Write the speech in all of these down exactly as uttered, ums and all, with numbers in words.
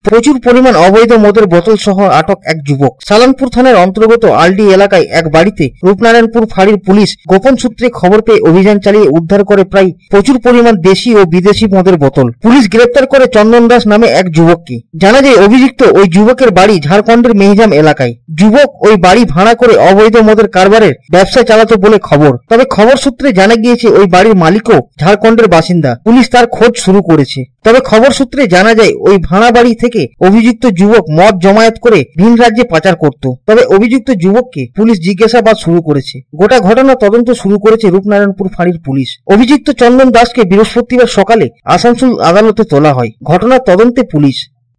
প্রচুর পরিমাণ অবৈধ মদের বোতল সহ আটক এক যুবক। সালানপুর থানার অন্তর্গত আলডি এলাকায় এক বাড়িতে রূপনারায়ণপুর ফাঁড়ির পুলিশ গোপন সূত্রে খবর পেয়ে অভিযান চালিয়ে উদ্ধার করে প্রায় প্রচুর পরিমাণ দেশি ও বিদেশি মদের বোতল। পুলিশ গ্রেপ্তার করে চন্দন দাস নামে এক যুবককে। জানা যায় অভিযুক্ত ওই যুবকের বাড়ি ঝাড়খণ্ডের মেহিজাম এলাকায়। যুবক ওই বাড়ি ভাড়া করে অবৈধ মদের কারবারের ব্যবসা চালাতো বলে খবর। তবে খবর সূত্রে জানা গিয়েছে ওই বাড়ির মালিকও ঝাড়খণ্ডের বাসিন্দা। পুলিশ তার খোঁজ শুরু করেছে। তবে খবর সূত্রে জানা যায় ওই ভাড়া বাড়ি থেকে অভিযুক্ত যুবক মদ জমায়েত করে ভিন রাজ্যে পাচার করত। তবে অভিযুক্ত যুবককে পুলিশ জিজ্ঞাসাবাদ শুরু করেছে। গোটা ঘটনা তদন্ত শুরু করেছে রূপনারায়ণপুর ফাঁড়ির পুলিশ। অভিযুক্ত চন্দন দাসকে বৃহস্পতিবার সকালে আসানসোল আদালতে তোলা হয়। ঘটনার তদন্তে পুলিশ।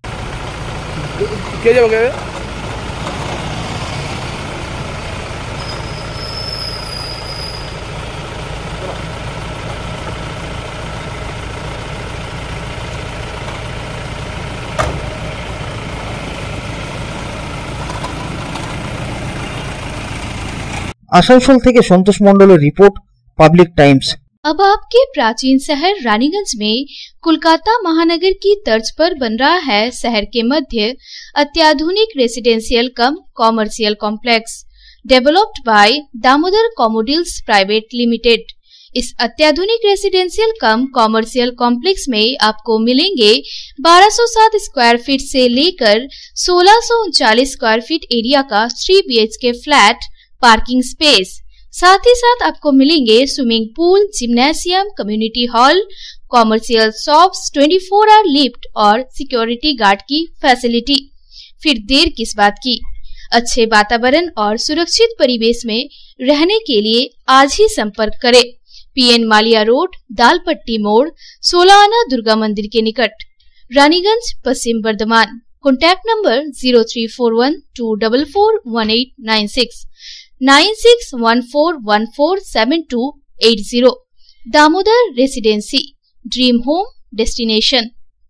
आसनसोल থেকে Santosh Mandal report, public times. अब आपके प्राचीन शहर रानीगंज में कोलकाता महानगर की तर्ज पर बन रहा है शहर के मध्य अत्याधुनिक residential cum commercial complex developed by Damodar कॉमोडिल्स प्राइवेट लिमिटेड। इस अत्याधुनिक रेसिडेंशियल कम कॉमर्शियल कॉम्प्लेक्स में आपको मिलेंगे बारह सौ सात स्क्वायर फीट से लेकर सोलह सौ उनचालीस स्क्वायर फीट एरिया का three B H K flat, parking space, साथ ही साथ आपको मिलेंगे swimming pool, gymnasium, community hall, commercial shops, चौबीस आवर लिफ्ट और सिक्योरिटी गार्ड की फैसिलिटी। फिर देर किस बात की, अच्छे वातावरण और सुरक्षित परिवेश में रहने के लिए आज ही संपर्क करें। पीएन मालिया रोड, दालपट्टी मोड़, सोलह आना दुर्गा मंदिर के निकट, Raniganj, Paschim Bardhaman. Contact number zero three four one two four four one eight nine six nine six one four one four seven two eight zero. Damodar residency, dream home destination.